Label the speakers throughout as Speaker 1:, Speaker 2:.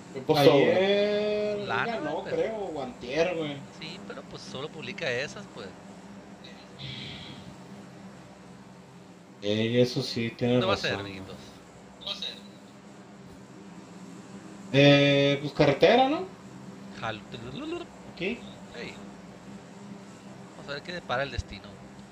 Speaker 1: ¿Qué pasó, güey?
Speaker 2: Ayer
Speaker 3: Lana, güey,
Speaker 2: ganó,
Speaker 3: pero.
Speaker 2: creo, o antier, güey.
Speaker 3: Sí, pero pues solo publica esas, pues.
Speaker 2: Eso sí, tienes
Speaker 3: ¿Dónde va a ser,
Speaker 2: razón, güey.
Speaker 3: amiguitos?
Speaker 2: Pues carretera, ¿no?
Speaker 3: Jalo.
Speaker 2: Aquí.
Speaker 3: Ey, vamos a ver qué depara el destino.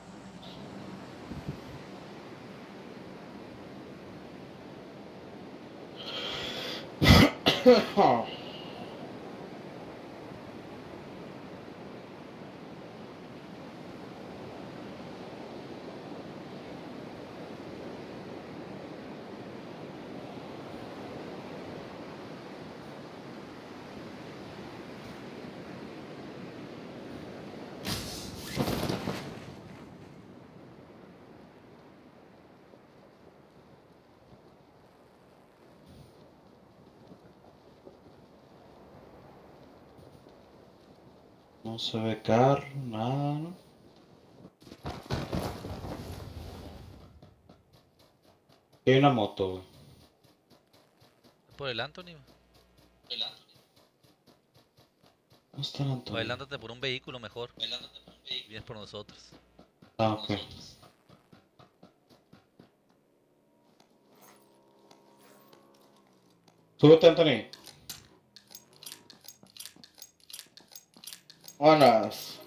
Speaker 2: No se ve carro, nada, ¿no? Aquí hay una moto, güey.
Speaker 3: Por el Anthony,
Speaker 2: ¿Dónde está el
Speaker 3: o
Speaker 2: Antonio?
Speaker 3: adelántate por un vehículo mejor. Vienes por nosotros.
Speaker 2: Ah, ok. Súbete, Anthony. Buenas.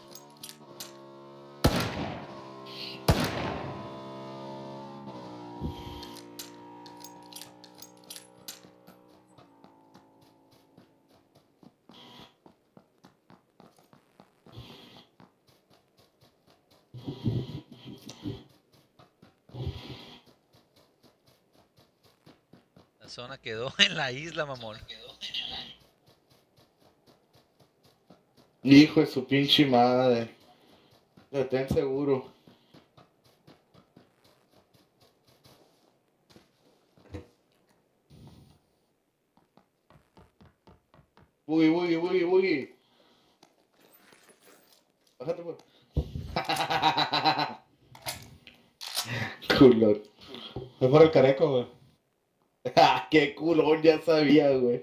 Speaker 3: La zona quedó en la isla, mamón.
Speaker 1: Hijo de su pinche madre. Ten seguro. Boogie, boogie, boogie, boogie. Bájate, pues. Culón.
Speaker 2: Fue por el careco, güey.
Speaker 1: Qué culón, ya sabía, güey.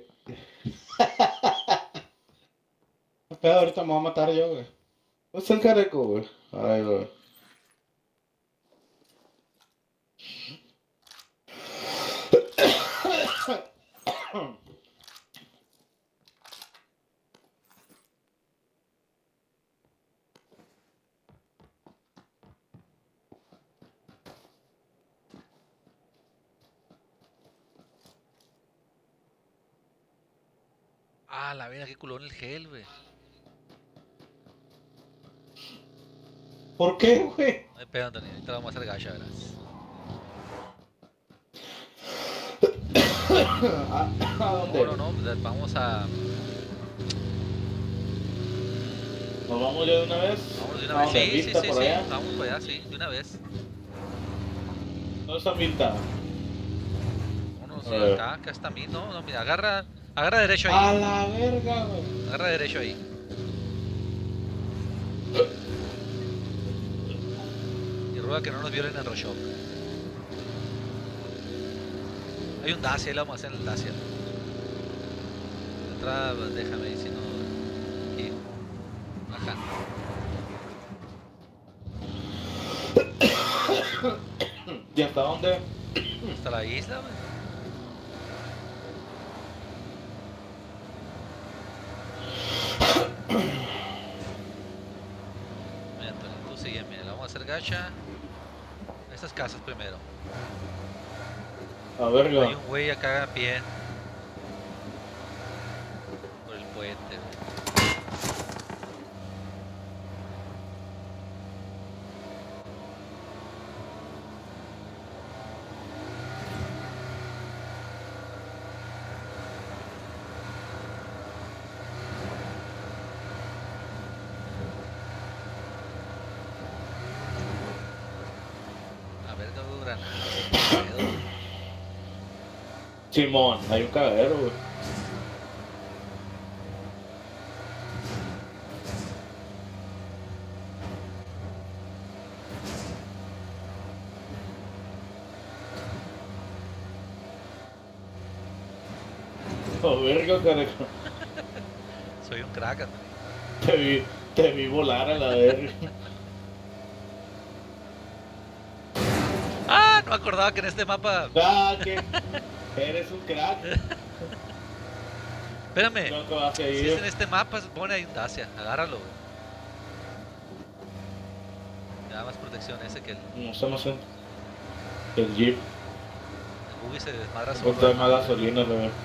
Speaker 2: ¿Qué pedo? Ahorita me voy a matar yo, güey.
Speaker 1: ¿No está el careco, güey? Ay, güey.
Speaker 3: Ah, la vida, qué culón el gel, güey.
Speaker 2: ¿Por qué, güey?
Speaker 3: No hay pedo, Anthony. Ahorita lo vamos a hacer gacha, verás.
Speaker 1: ¿A
Speaker 3: No, no,
Speaker 1: dónde?
Speaker 3: no. Pues, vamos a.
Speaker 1: ¿Nos vamos ya de una vez?
Speaker 3: Vámonos de una
Speaker 1: ¿A
Speaker 3: vez.
Speaker 1: dónde?
Speaker 3: Sí, sí,
Speaker 1: ¿Vista
Speaker 3: sí,
Speaker 1: por
Speaker 3: sí.
Speaker 1: allá?
Speaker 3: Vamos para allá, sí. De una vez.
Speaker 1: ¿Dónde está Vista?
Speaker 3: Vámonos,
Speaker 1: A
Speaker 3: sí,
Speaker 1: ver.
Speaker 3: acá está mí. No, no, mira, agarra. Agarra derecho
Speaker 2: A
Speaker 3: ahí.
Speaker 2: la verga, güey.
Speaker 3: Agarra derecho ahí. Y ruega que no nos violen el Roshock. Hay un Dacia, ahí lo vamos a hacer en el Dacia. De entrada, pues, déjame ahí, si no. Aquí. Baja.
Speaker 1: ¿Y hasta dónde?
Speaker 3: Hasta la isla, güey. Mira, Antonio, tú sigue, mira, la vamos a hacer gacha. Estas casas primero.
Speaker 1: A
Speaker 3: Hay
Speaker 1: verga.
Speaker 3: un güey acá a pie. Por el puente, güey. A ver, no granadas, qué pedo, güey.
Speaker 1: Simón, hay un cagadero, güey. Oh, verga, carajo.
Speaker 3: Soy un crack, Anthony.
Speaker 1: Te vi volar a la verga.
Speaker 3: ¡Ah! No me acordaba que en este mapa...
Speaker 1: Ah, que eres un crack.
Speaker 3: Espérame.
Speaker 1: Creo que vas a
Speaker 3: Si es
Speaker 1: ir.
Speaker 3: en este mapa, se pone ahí un Dacia. Agárralo. Le da más protección ese que el
Speaker 1: No sé. El Jeep.
Speaker 3: buggy se desmadra solo.
Speaker 1: Otra más gasolina, la verdad.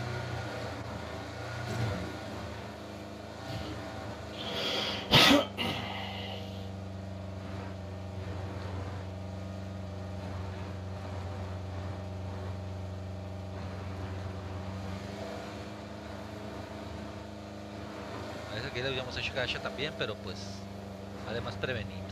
Speaker 3: Parece que le habíamos hecho gacha también, pero pues además prevenimos,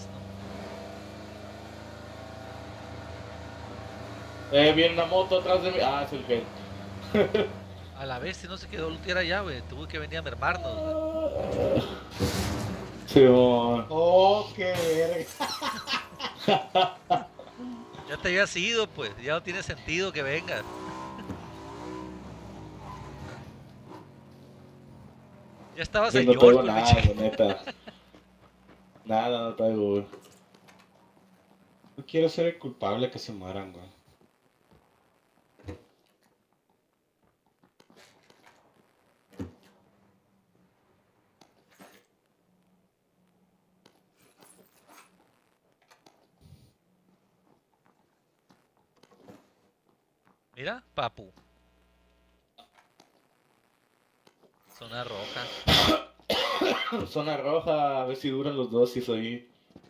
Speaker 3: ¿no?
Speaker 1: Viene una moto atrás de mí. Ah, es el que.
Speaker 3: A la vez, si no se quedó lootear allá, güey. Tuvo que venir a mermarnos, güey.
Speaker 1: Sí, mon.
Speaker 2: Oh, qué verga.
Speaker 3: Ya te habías ido, pues. Ya no tiene sentido que vengas. Ya estabas
Speaker 1: Sí,
Speaker 3: en
Speaker 1: no
Speaker 3: York,
Speaker 1: traigo
Speaker 3: güey,
Speaker 1: nada,
Speaker 3: pinche.
Speaker 1: la neta. Nada, no traigo, güey.
Speaker 2: No quiero ser el culpable que se mueran, güey.
Speaker 3: Mira, papu. Zona roja.
Speaker 1: Zona roja, a ver si duran los dos, si soy.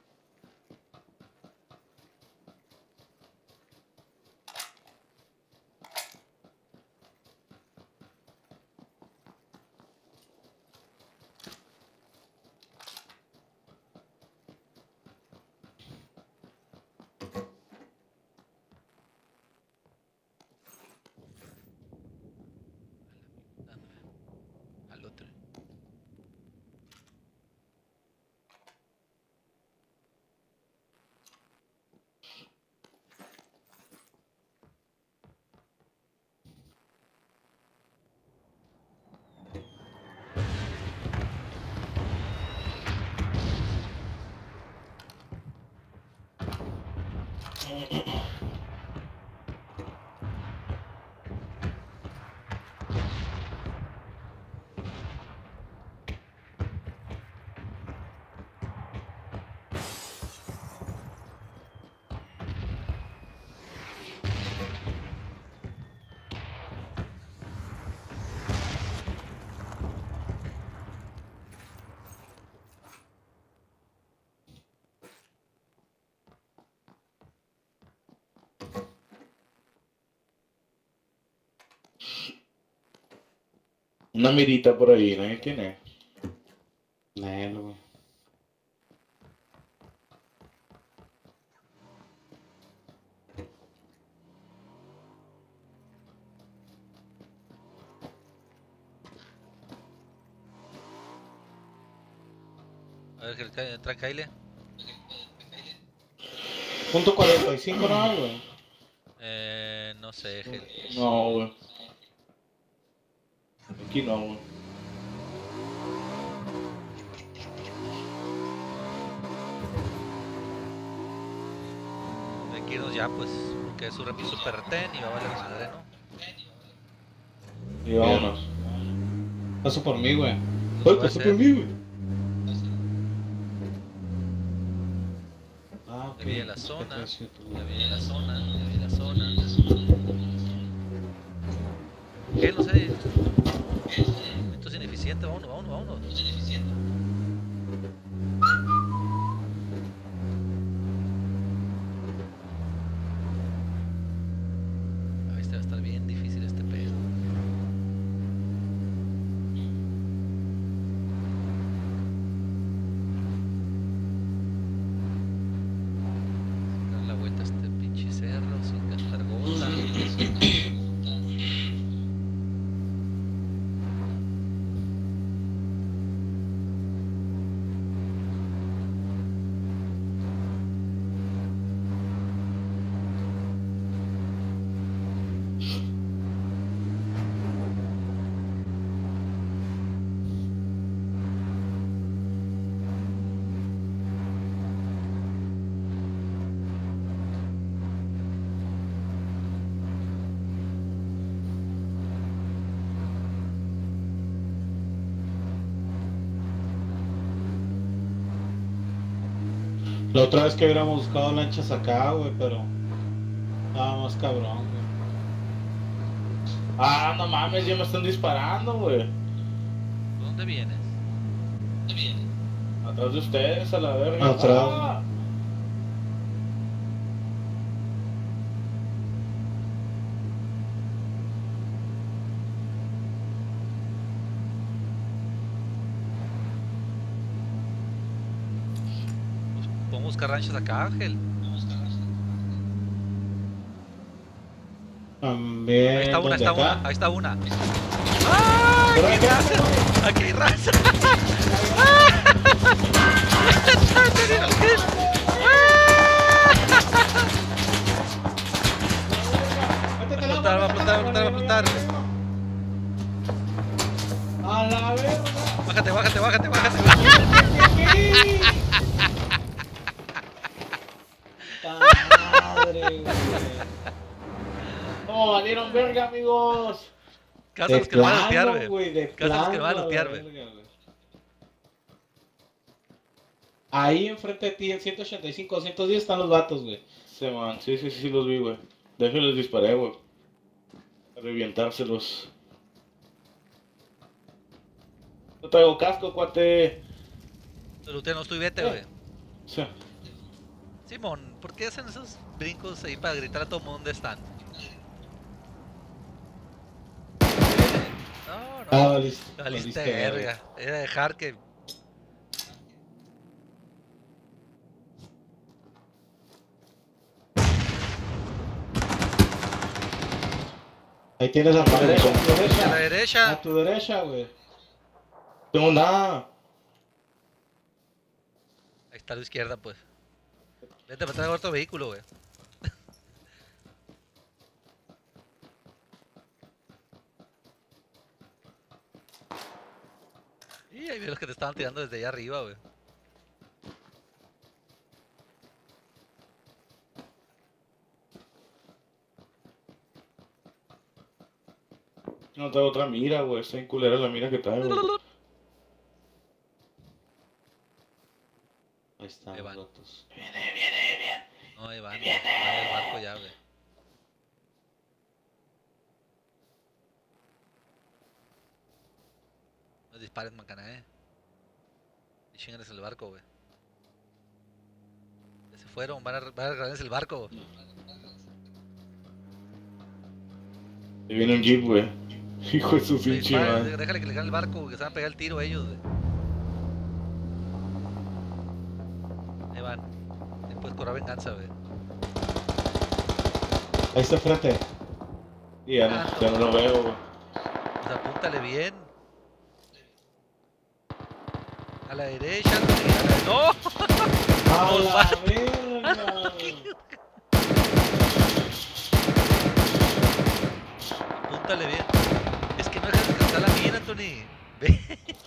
Speaker 3: Al otro.
Speaker 1: Una mirita por ahí, ¿no? ¿Quién es?
Speaker 2: Nel, güey.
Speaker 3: A ver, que entra Kyle.
Speaker 2: Punto 45 no hay, güey.
Speaker 3: No sé, Gel.
Speaker 1: No, güey. Aquí no, güey.
Speaker 3: Hay que irnos ya, pues. Que es su super ten y va a valer madre, ¿no?
Speaker 1: Y vámonos.
Speaker 2: Paso por mí, güey.
Speaker 3: Lo que
Speaker 1: Ay,
Speaker 3: va a
Speaker 1: pasó
Speaker 3: hacer-
Speaker 1: por mí, güey.
Speaker 2: Ah, ok.
Speaker 3: Ya viene la zona.
Speaker 2: Es cierto,
Speaker 3: Ya
Speaker 2: güey.
Speaker 3: viene la zona. Ya viene la zona. ¿Qué? No sé. Esto es ineficiente. Vámonos, vámonos, vámonos. Ahí este va a estar bien difícil este pedo. Dar la vuelta a este pinche cerro sin gastar gota.
Speaker 2: La otra vez que hubiéramos buscado lanchas acá, güey, pero... Nada más cabrón, güey.
Speaker 1: Ah, no mames, ya me están disparando, güey.
Speaker 3: ¿Dónde vienes?
Speaker 1: Atrás de ustedes, a la verga.
Speaker 2: Atrás.
Speaker 1: Ah.
Speaker 3: Podemos buscar ranchos acá, Ángel.
Speaker 2: También...
Speaker 3: Ahí está una,
Speaker 2: ¿dónde
Speaker 3: está
Speaker 2: acá?
Speaker 3: una, ahí está una. ¡Ah!
Speaker 2: Pero
Speaker 3: ¡Aquí hay
Speaker 2: acá,
Speaker 3: raza! ¡Aquí hay raza!
Speaker 2: Métetela,
Speaker 3: Va a explotar,
Speaker 2: métetela,
Speaker 3: va a explotar, va a explotar.
Speaker 2: A la verga.
Speaker 3: Bájate, bájate, bájate, bájate.
Speaker 2: Madre, güey.
Speaker 1: No, valieron verga, amigos.
Speaker 3: Cásalos que lo van a lootear, güey.
Speaker 2: De
Speaker 3: Cásalos que lo van a
Speaker 2: plano,
Speaker 3: lootear,
Speaker 2: la
Speaker 3: güey.
Speaker 2: verga, güey. Ahí enfrente de ti, en 185, 110 están los vatos, güey.
Speaker 1: Sí, man, sí los vi, güey. De hecho les disparé, güey. A revientárselos. No traigo casco, cuate.
Speaker 3: Te looteanos tú y vete, güey.
Speaker 1: Sí.
Speaker 3: Simón, ¿por qué hacen esos brincos ahí para gritar a todo mundo dónde están? No, no.
Speaker 2: Ah, valiste.
Speaker 3: Valiste verga. Era dejar que...
Speaker 2: Ahí tienes la pared.
Speaker 1: derecha,
Speaker 2: A tu
Speaker 3: A la
Speaker 2: derecha.
Speaker 3: derecha.
Speaker 2: A tu derecha, güey.
Speaker 1: Tengo nada.
Speaker 3: Ahí está a la izquierda, pues. Vete para atrás de otro vehículo, güey. Y ahí vi los que te estaban tirando desde allá arriba, güey.
Speaker 1: No traigo otra mira, güey. Está en culera la mira que traigo.
Speaker 2: Ahí están
Speaker 3: Ahí
Speaker 2: los
Speaker 3: van.
Speaker 2: vatos.
Speaker 3: No, ahí van. Van el barco ya, güey. No dispares, macana, Y chinganes el barco, güey. Ya se fueron, van a regalarles el barco.
Speaker 1: Y viene un jeep, güey. Hijo de su
Speaker 3: Sí,
Speaker 1: pinche
Speaker 3: disparen,
Speaker 1: madre.
Speaker 3: déjale que le ganen el barco, güey, que se van a pegar el tiro ellos, güey. Ahí van. Te puedes cobrar venganza, güey.
Speaker 2: Ahí está enfrente.
Speaker 1: Y ya no lo veo, güey.
Speaker 3: Pues apúntale bien. A la derecha, güey. ¡No!
Speaker 2: ¡A
Speaker 3: Los
Speaker 2: la
Speaker 3: vatos.
Speaker 2: verga!
Speaker 3: Apúntale bien. Es que no dejas descansar la mira, Anthony. Ve.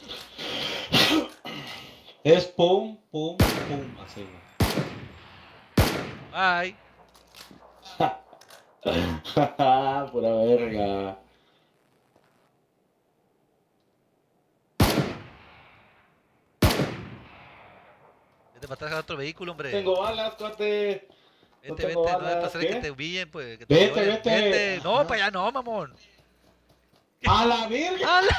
Speaker 2: Es pum, pum, pum. Así, güey.
Speaker 3: Bye.
Speaker 1: Pura verga.
Speaker 3: Vete para atrás a otro vehículo, hombre.
Speaker 1: Tengo balas, cuate. no
Speaker 3: Vete,
Speaker 1: tengo
Speaker 3: vete, no
Speaker 1: balas,
Speaker 3: debe pasar
Speaker 1: ¿qué?
Speaker 3: que te humillen, pues. Que te
Speaker 2: Vete,
Speaker 3: violen.
Speaker 2: vete.
Speaker 3: No,
Speaker 2: Ajá.
Speaker 3: para allá no, mamón.
Speaker 2: ¡A la verga!
Speaker 3: ¡Hala!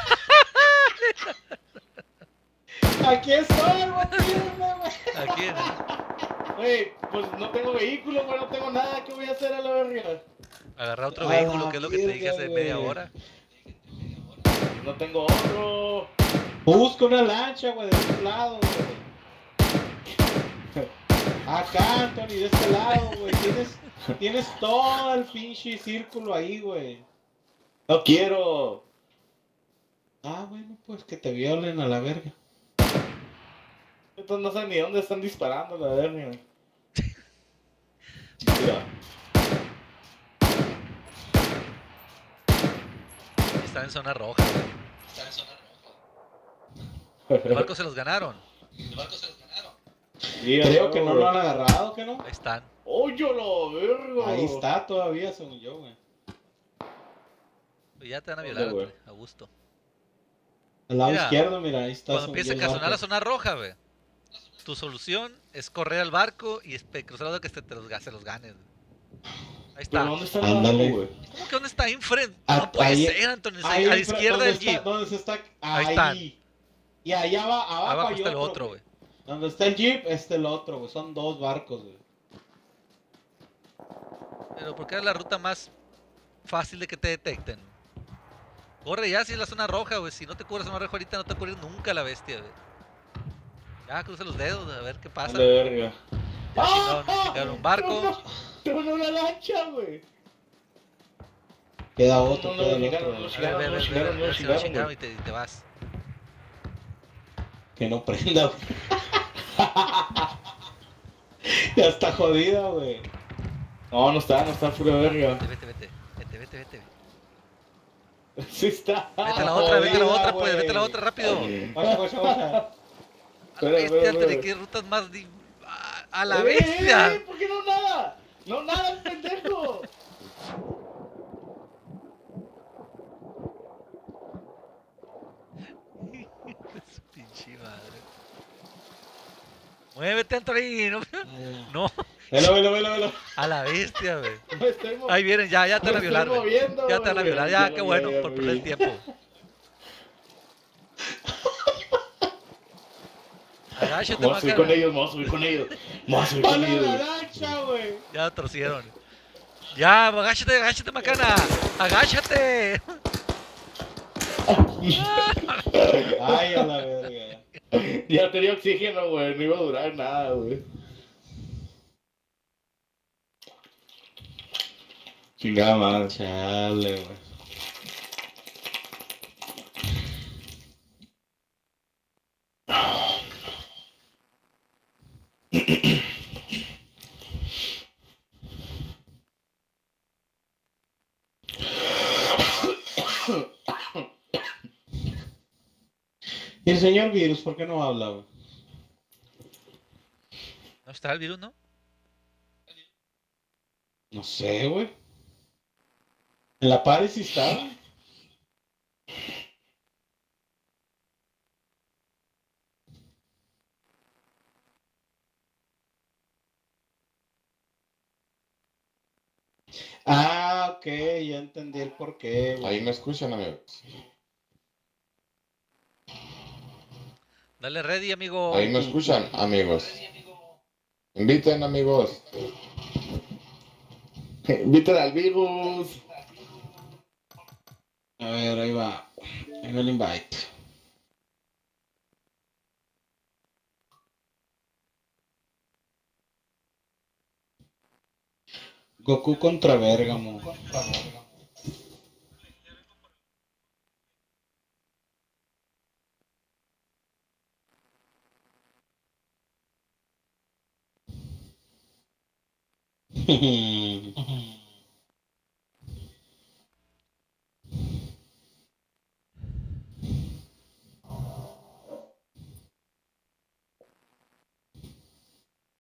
Speaker 2: ¡Aquí estoy, güey! Tírame, güey.
Speaker 3: Aquí,
Speaker 1: Güey, pues no tengo vehículo, güey. No tengo nada. ¿Qué voy a hacer a la verga?
Speaker 3: agarrar otro
Speaker 2: A
Speaker 3: vehículo,
Speaker 2: la
Speaker 3: que es lo que te dije
Speaker 2: verga,
Speaker 3: hace
Speaker 2: güey.
Speaker 3: media hora.
Speaker 1: No tengo otro.
Speaker 2: Busca una lancha, güey, de este lado, güey. Acá, Anthony, de este lado, güey. Tienes todo el pinche círculo ahí, güey.
Speaker 1: No quiero.
Speaker 2: Ah, bueno, pues que te violen a la verga.
Speaker 1: Estos no sé ni dónde están disparando, la verga. Mira.
Speaker 3: Están en zona roja, güey. Los barcos se los ganaron.
Speaker 1: Sí,
Speaker 2: Creo que no lo
Speaker 1: güey.
Speaker 2: han agarrado, ¿que no?
Speaker 3: Ahí están.
Speaker 1: ¡Oye, la verga!
Speaker 2: Ahí está todavía, según yo, güey.
Speaker 3: Pues ya te van a
Speaker 1: ¿Dónde,
Speaker 3: violar,
Speaker 1: güey?
Speaker 3: güey, a gusto.
Speaker 2: Al lado
Speaker 3: Mira,
Speaker 2: izquierdo, mira, ahí está.
Speaker 3: Cuando
Speaker 2: según
Speaker 3: empiece
Speaker 2: yo,
Speaker 3: a
Speaker 2: el
Speaker 3: sonar la
Speaker 2: barco.
Speaker 3: zona roja, güey. tu solución es correr al barco y cruzar el lado que se los ganes. Ahí
Speaker 1: Pero
Speaker 3: está.
Speaker 1: ¿dónde está el barco,
Speaker 2: Ándale.
Speaker 1: güey?
Speaker 3: ¿Cómo que dónde está Infred? No puede
Speaker 2: Ahí,
Speaker 3: ser, Antonio.
Speaker 2: ahí
Speaker 3: A la
Speaker 2: enfrente,
Speaker 3: izquierda del jeep.
Speaker 2: ¿dónde se está?
Speaker 3: Ahí están.
Speaker 2: Y allá abajo
Speaker 3: Abajo
Speaker 2: hay
Speaker 3: está el
Speaker 2: otro,
Speaker 3: otro,
Speaker 2: güey.
Speaker 3: güey.
Speaker 2: Donde está el jeep, está el otro, güey. Son dos barcos, güey.
Speaker 3: Pero porque es la ruta más fácil de que te detecten. Corre ya si es la zona roja, güey. Si no te cubres zona roja ahorita, no te cubres nunca la bestia, güey. Ya, cruza los dedos, a ver qué pasa.
Speaker 1: De verga.
Speaker 3: Ya chingaron un barco.
Speaker 1: Tronó una lancha, güey.
Speaker 2: Queda
Speaker 1: No,
Speaker 2: otro,
Speaker 1: no,
Speaker 2: queda
Speaker 1: no,
Speaker 2: el
Speaker 1: llegaron,
Speaker 2: otro,
Speaker 1: no,
Speaker 2: güey.
Speaker 3: A ver,
Speaker 1: no
Speaker 3: si
Speaker 1: chingaron,
Speaker 3: lo chingaron
Speaker 1: güey.
Speaker 3: y te vas.
Speaker 2: Que no prenda, güey. Ya está jodida, güey.
Speaker 1: No, no está pura verga.
Speaker 3: Vete.
Speaker 1: Sí está.
Speaker 3: Vete a la otra,
Speaker 2: Jodida,
Speaker 3: pues, vete a la
Speaker 2: güey.
Speaker 3: otra, rápido.
Speaker 2: Guacha.
Speaker 3: A la
Speaker 1: Espera,
Speaker 3: bestia,
Speaker 1: espera.
Speaker 3: Anthony, qué rutas más a la bestia.
Speaker 1: ¿Por qué no nada? No nada, pendejo.
Speaker 3: Su pinche madre. Muévete, Anthony. No,
Speaker 2: Velo.
Speaker 3: a la bestia, güey.
Speaker 1: Me estoy moviendo.
Speaker 3: Ahí vienen, ya te van a violar, güey.
Speaker 1: moviendo,
Speaker 3: Ya te van a
Speaker 1: güey.
Speaker 3: violar,
Speaker 1: Ya
Speaker 3: ya,
Speaker 1: lo
Speaker 3: qué
Speaker 1: vi,
Speaker 3: bueno,
Speaker 1: ya
Speaker 3: por
Speaker 1: lo
Speaker 3: perder
Speaker 1: vi.
Speaker 3: el tiempo. Agáchate,
Speaker 1: Vamos a subir con
Speaker 3: Macana.
Speaker 1: ellos, vamos a subir con ellos. Vamos a subir con
Speaker 2: ¡Pala la
Speaker 1: ellos.
Speaker 2: lancha, güey!
Speaker 3: Ya lo torcieron. Ya, agáchate, Macana. Agáchate.
Speaker 2: Ay, a la verga.
Speaker 1: Ya tenía oxígeno, güey. No iba a durar nada, güey. Chingada madre.
Speaker 2: Chale, güey. ¿Y el señor Virus por qué no habla, güey?
Speaker 3: ¿No está el virus, no?
Speaker 2: No sé, güey. En la pared sí estaba. Ah, ok, ya entendí el porqué, güey.
Speaker 4: Ahí me escuchan, amigos.
Speaker 3: Dale ready, amigo.
Speaker 4: Ahí me escuchan, amigos. Inviten, amigos.
Speaker 1: Invítale al virus.
Speaker 2: A ver, ahí va. Ahí va el invite. Goku contra Bergamo.